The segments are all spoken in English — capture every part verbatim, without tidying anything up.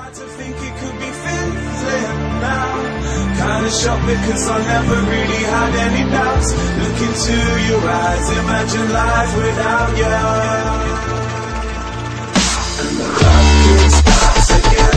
Start to think it could be feeling now. Kinda shocked because I never really had any doubts. Look into your eyes, imagine life without you. And the love kickstarts again.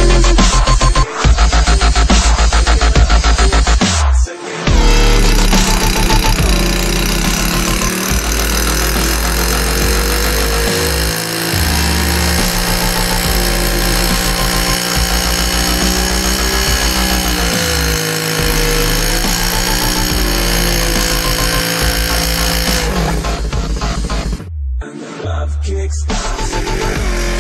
Kickstarts again.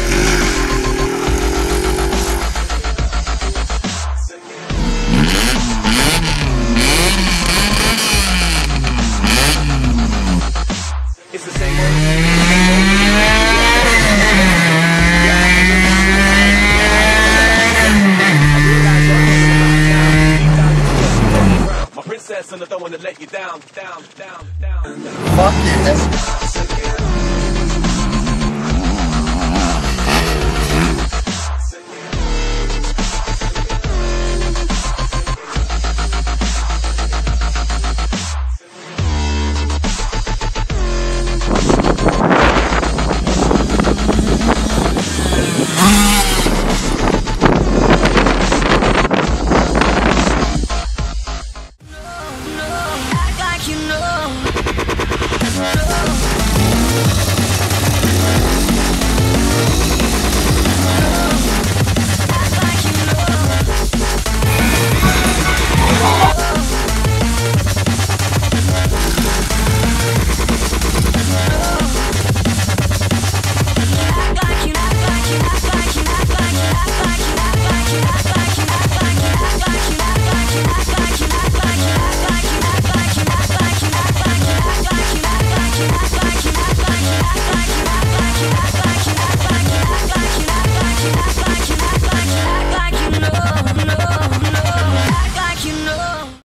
It's the same word. My princess and I don't want to let you down, down, down, down. Fuck this.